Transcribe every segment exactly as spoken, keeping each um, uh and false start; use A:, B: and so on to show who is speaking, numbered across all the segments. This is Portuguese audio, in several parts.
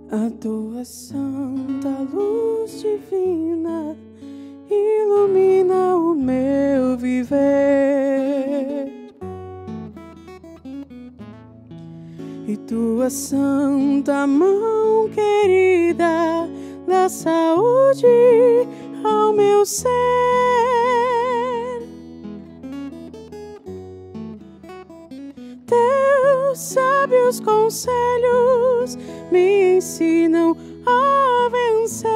A: A tua santa luz divina ilumina o meu viver, e tua santa mão querida dá saúde ao meu ser. Teus sábios conselhos me ensinam a vencer.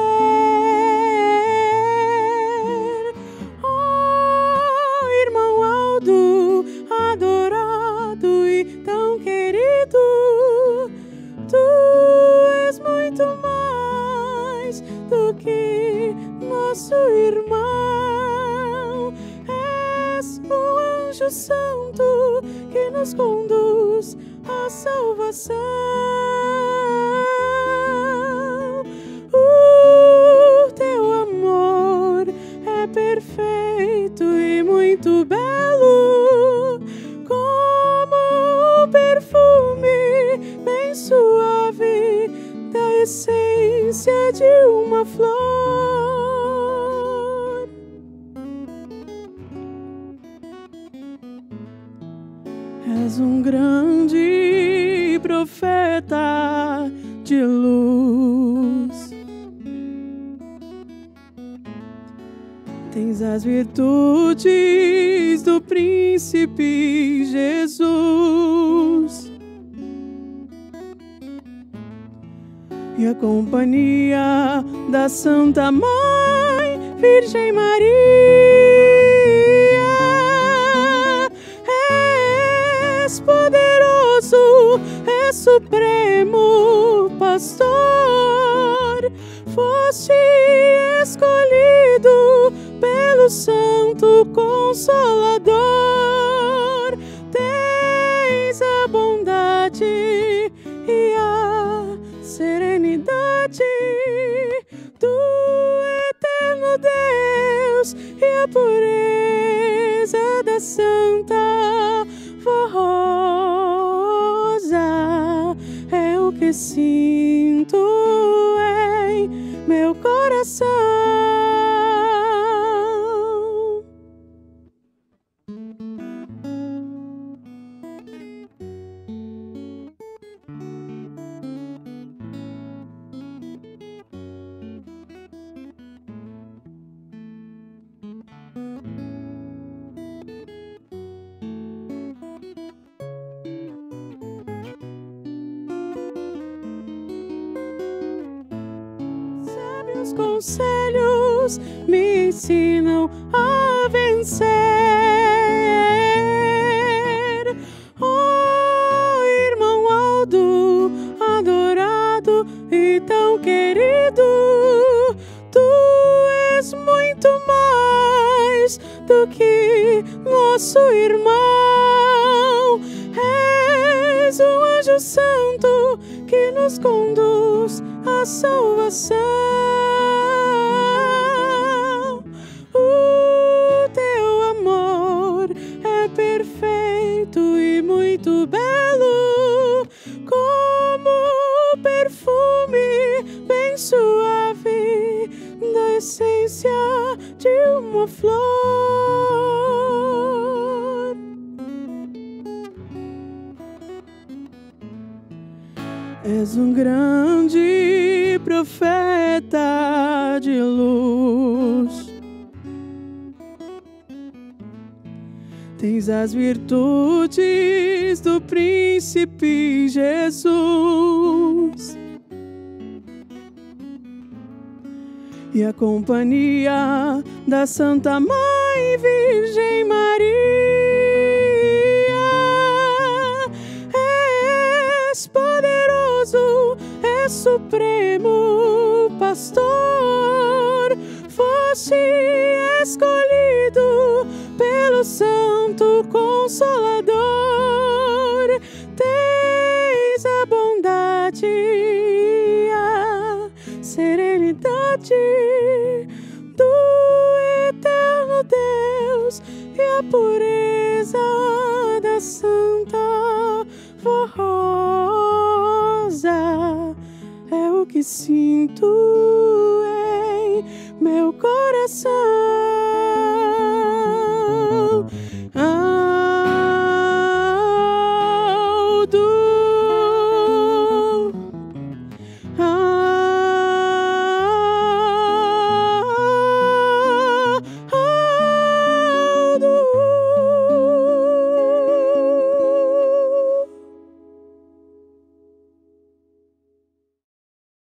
A: Oh, irmão Aldo, adorado e tão querido, tu és muito mais do que nosso irmão. És o anjo santo que nos conduz à salvação. O teu amor é perfeito e muito belo, como o perfume bem suave da essência de uma flor. És um grande profeta de luz, tens as virtudes do príncipe Jesus e a companhia da Santa Mãe Virgem Maria. És poderoso, és supremo pastor, foste escolhido pelo Santo Consolador. Tens a bondade e a serenidade do eterno Deus e a pureza da Santa Rosa é o que sinto em meu coração. Os conselhos me ensinam a vencer. Oh, irmão Aldo, adorado e tão querido, tu és muito mais do que nosso irmão. És o anjo santo que nos conduz à salvação. O teu amor é perfeito e muito belo, como o perfume bem suave da essência de uma flor. És um grande profeta de luz, tens as virtudes do príncipe Jesus e a companhia da Santa Mãe Virgem Maria. És poderoso, és supremo pastor, foste escolhido pelo Santo Consolador. Tens a bondade e a serenidade do eterno Deus e a pureza da Santa Rosa coração.